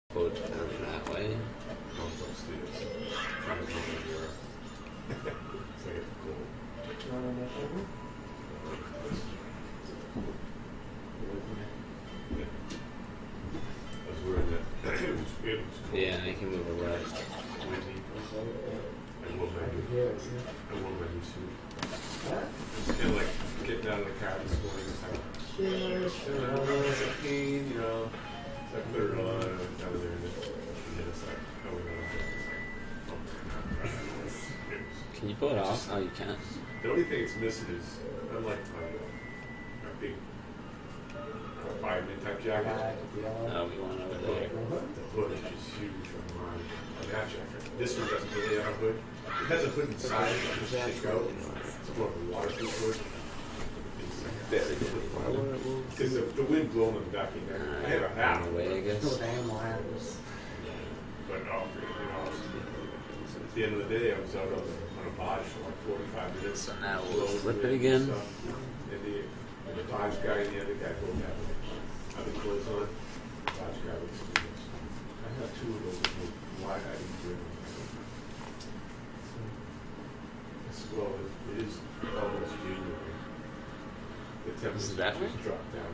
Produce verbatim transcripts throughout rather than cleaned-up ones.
Go down that way. Comes upstairs. Trying to come in here. It's like it's cold. Yeah. I was wearing that. It was, it was cold. Yeah, I can move away. Windy. I wore my new, I wore my new suit. It's kind of like getting out of the car this morning. It's like, yeah, sure, it's a pain, you know. So I put it on, and I was down there, and then it's like, oh, no. It's like, oh, my God. Can you pull it off? Oh, you can't. The only thing it's missing is, unlike my, my big uh, fireman type jacket, Oh, we want over the there. hood, the hood is just huge on my on that jacket. This one doesn't really have a hood. It has a hood inside, it just stick out. It's more of a waterproof hood. Because the, the wind blowing them back in there. I have a hat. Away, I guess. No damn ladders. But oh, you know, at the end of the day, I was out on, the, on a barge for like forty-five minutes. So now we'll Blowing flip wind it again. and stuff. And the, and the barge guy and the other guy both have other clothes on. The barge guy looks at me. I have two of those. Why I didn't bring them? It's, well, it, it is almost January. The temperature that just dropped down.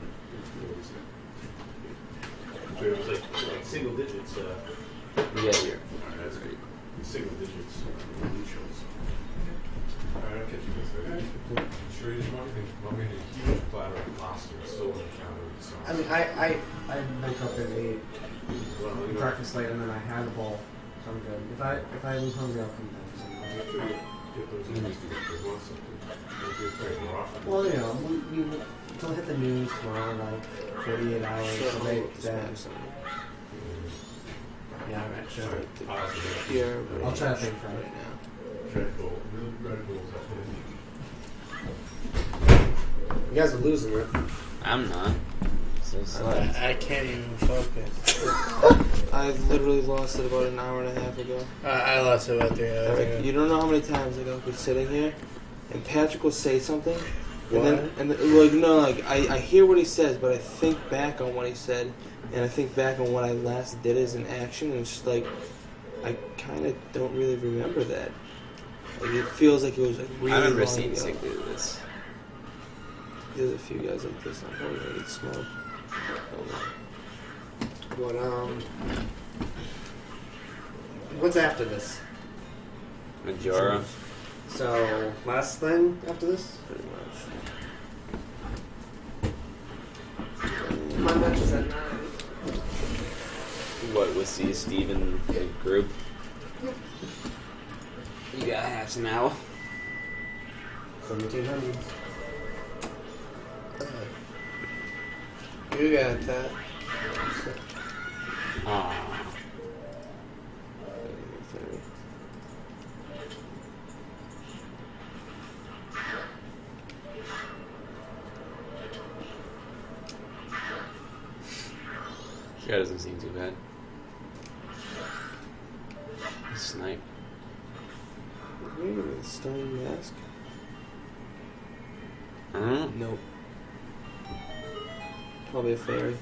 So it was like, like single digits. Uh, Yeah, here. Alright, that's great. Single digits. Uh, neutrals. Alright, I'll catch you guys later. Sure you just want me to want me to a huge platter of pasta and still on the counter with sauce. I mean, I I I wake up and ate Well, you know, breakfast late, and then I had a bowl, so I'm good. If I if I leave hungry, I'll come back. make sure you get those in if they want something. Don't get afraid more often. Well, you know, we, we will hit the news tomorrow, like forty-eight hours. So they then. Yeah, right, sure. Positive. Here, I'll try to think for right it. now. Red Bull. Red Bull's up You guys are losing it. I'm not. So slow. I, I can't even focus. I literally lost it about an hour and a half ago. I, I lost it about three hours Eric, ago. you don't know how many times like, I've been sitting here, and Patrick will say something, and then What? and then, like no, like I, I hear what he says, but I think back on what he said, and I think back on what I last did as an action, and it's just like I kind of don't really remember that. Like it feels like it was like really I remember long seeing ago. Sick do this. There's a few guys like this. I'm probably gonna get smoked. What um? What's after this? Majora. So last thing after this? Pretty much. My match is at nine. What was the Steven group? You got half an hour. Seventeen hundred. You got that. Aww. That doesn't seem too bad. Snipe. Wait a minute, stone mask? Huh? Nope. Probably a fairy.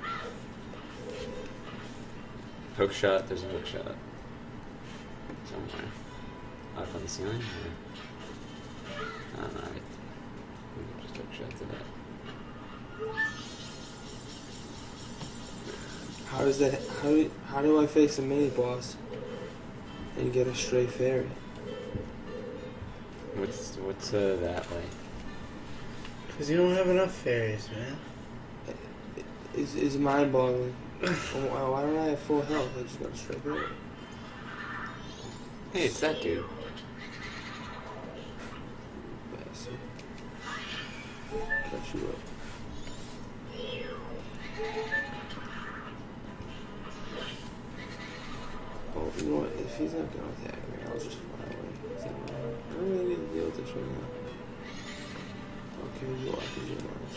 Hook shot. There's a hook shot. Somewhere. Up on the ceiling? Or? I don't know. We can just hook shot to that. How does that? How do, how do I face a mini boss and get a stray fairy? What's what's uh, that like? Because you don't have enough fairies, man. Is is mind boggling. Why, why don't I have full health? I just got a stray fairy. Hey, it's that dude. Bastard. Catch you up. Oh, you know what? If he's not gonna attack me, I'll just fly away. Is that right? I don't really need to deal with this right now. Okay, you are, because you're nice.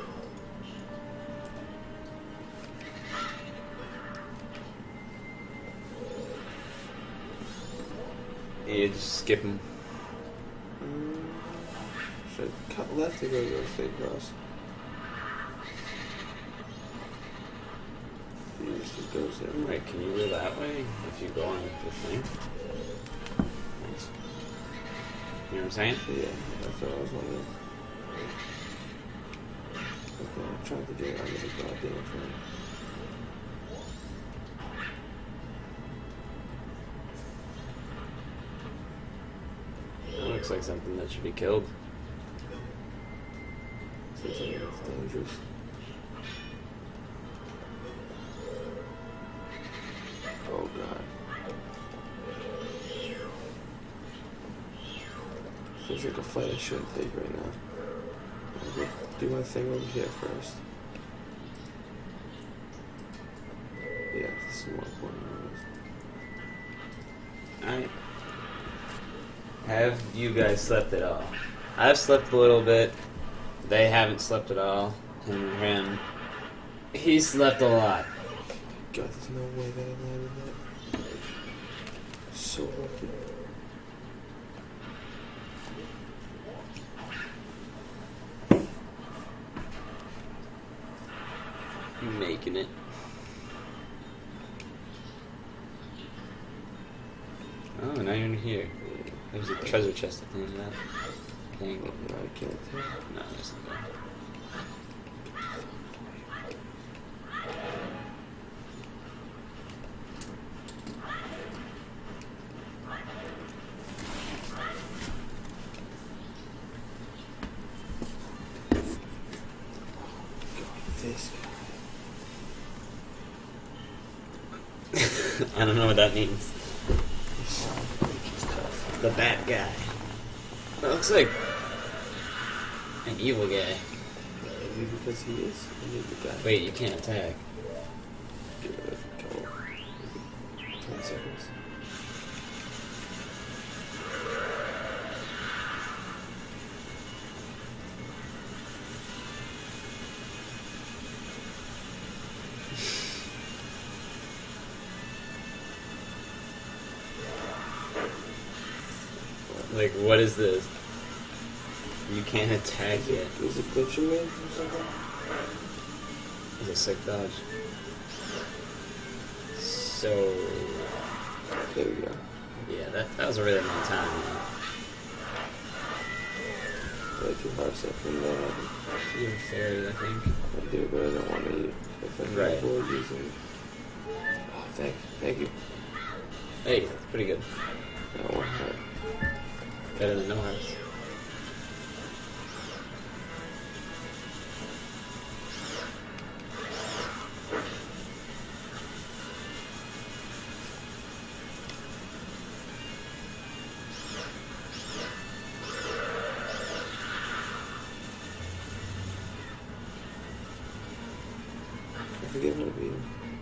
Yeah, just skip him. Um, should I cut left or go go straight across? Use the goes there. Right, can you go that way if you go on the thing? Nice. You know what I'm saying? Yeah, that's what I was wondering. Okay, I'm trying to get out of the goddamn thing. That looks like something that should be killed. Seems like it's dangerous. Oh god. Feels like a fight I shouldn't take right now. I'll go do my thing over here first. Yeah, this is more important. Alright. Have you guys slept at all? I've slept a little bit. They haven't slept at all. Him and him. He slept a lot. God, there's no way that I landed that. So lucky. Making it. Oh, now you're in here. There's a treasure chest at the end of that thing. No, I can't tell. No, there's not. This I don't know what that means. guy. He sounds like he's tough. The bad guy. That looks like an evil guy. Maybe because he is an evil guy. Wait, you can't attack. Give it a couple. Ten seconds. Like, what is this? You can't attack it. Is it glitching me or something? It's a sick dodge. So, There we go. yeah, that, that was a really long time. Way too hard so from that. You're fairy, I think. I do, but I don't want to eat. If I can Right. avoid using. Oh, thank, thank you. Hey, that's pretty good. That one hurt. Better than no hearts. I forget what it means.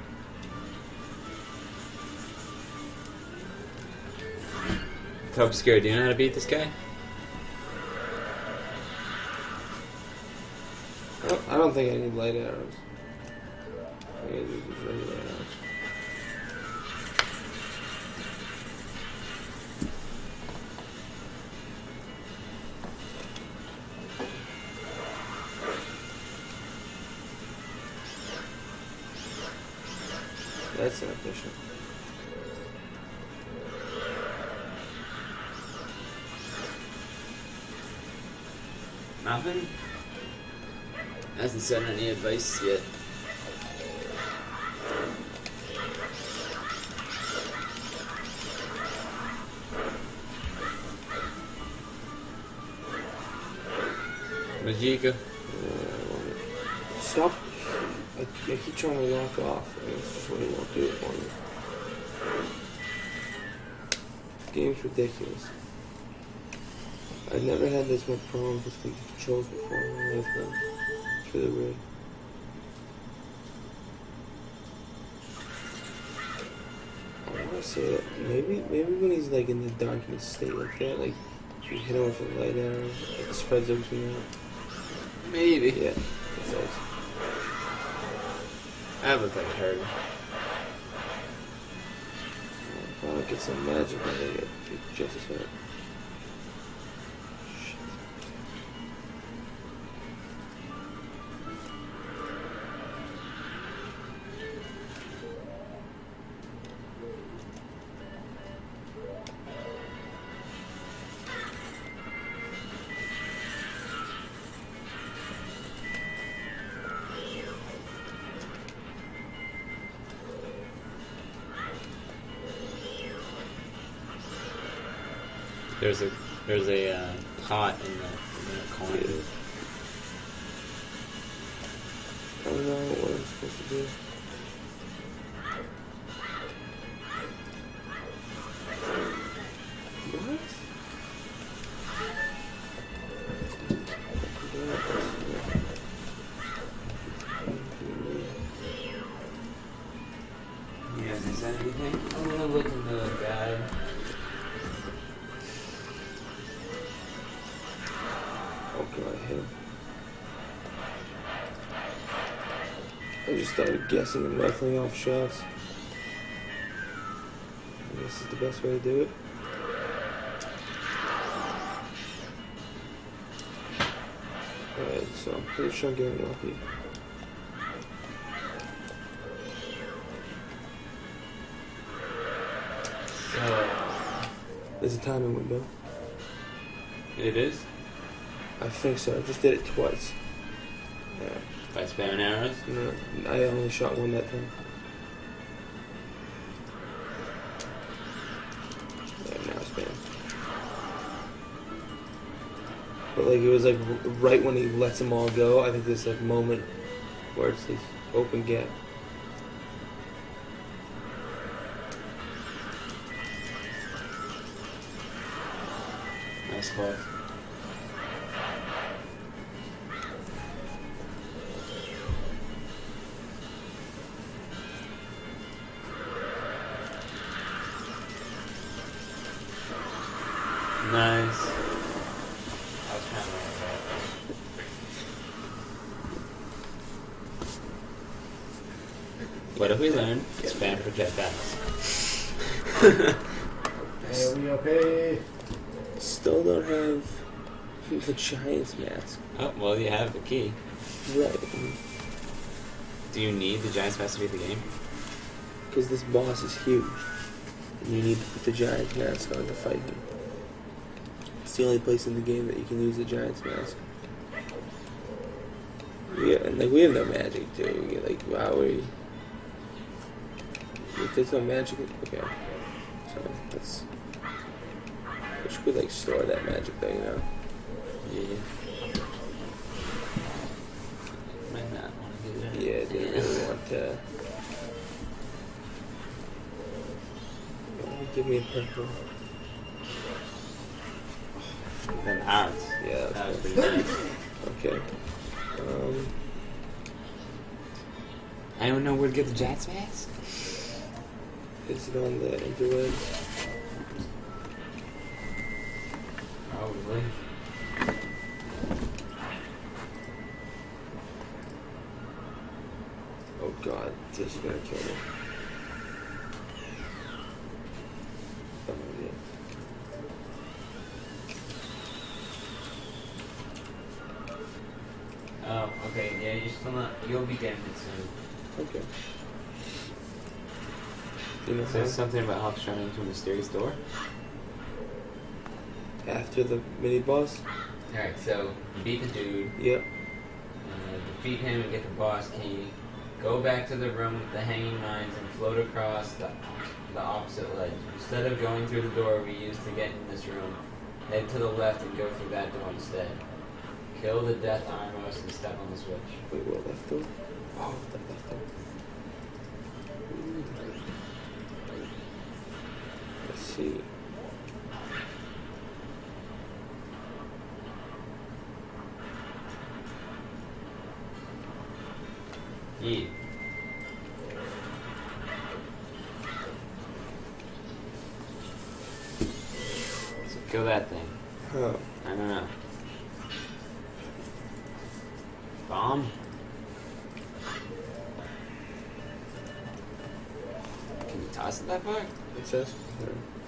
Top Obscure, do you know how to beat this guy? I don't, I don't think I need light arrows. I think I just use regular arrows. That's inefficient. Nothing? Hasn't said any advice yet. Majika. Stop. I, I keep trying to lock off, and it's just what he won't do it for me. This game's ridiculous. I've never had this much problems with the controls before in my life, though. It's really weird. I want to say that maybe, maybe when he's like in the darkness state like that, like you hit him with a light arrow, it spreads everything out. Maybe. Yeah, it does. That looked like it hurt. If I don't get some magic, I'm gonna get just as hurt. Shit. There's a there's a uh, pot in the, in the corner. I don't know what I'm supposed to do. What? You guys said anything? I'm gonna look in the guide. Oh god, him. I just started guessing and rifling off shots. And this is the best way to do it. Alright, so I'm pretty sure I'm getting lucky. So There's a timing window. it is I think so. I just did it twice. Yeah. by spare and arrows. No, I only shot one that time. Yeah, now it's banned. But like it was like r- right when he lets them all go. I think there's like moment where it's this open gap. Nice call. Nice. I was trying to like that. What have we learned? Spam projectiles. Hey, are we okay? Still don't have the Giants mask. Oh, well, you have the key. Right. Do you need the Giants mask to beat the game? Because this boss is huge. And you need to put the Giants mask on to fight him. It's the only place in the game that you can use the Giants mask. Yeah, and like we have no magic too. We, like, wow, we. If there's no magic, okay. So that's. We should like store that magic though, you know. Yeah. Might not want to do that. Yeah, I didn't really want to. Give me a purple. Then hearts. Yeah, That was that's pretty good. nice. Okay. Um, Anyone know where to get the Giants mask? is it on the interwebs? Probably. Oh god, this is gonna kill me. Oh yeah. Oh, okay. Yeah, you're still not. You'll be getting it soon. Okay. You know There's how? something about Hawks running into a mysterious door. After the mini boss? Alright, so you beat the dude, Yep. uh, defeat him and get the boss key. Go back to the room with the hanging mines and float across the, the opposite ledge. Instead of going through the door we used to get in this room, head to the left and go through that door instead. Kill the Death Ironmost and step on the switch. Wait, what left door? Oh, the left door. Ooh. Let's see. Yeah. So kill that thing. Oh. I don't know. Bomb? Can you toss it that far? It says. Yeah.